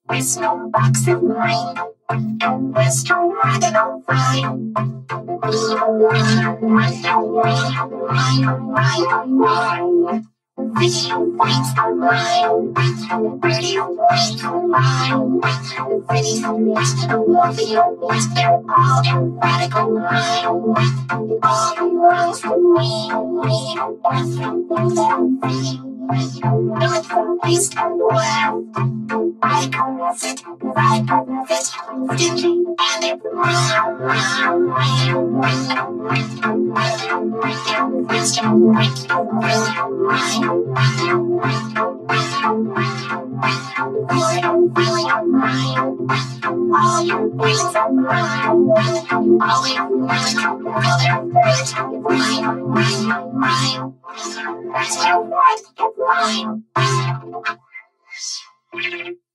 There's no box of rain, no restaurant running on fire. Video waits a while, radio waits a while, video waits a while, video waits, they're all radical while. All the world's for me, not for waste a while. I go with it, thinking and it all your ways are mine. All your ways are mine.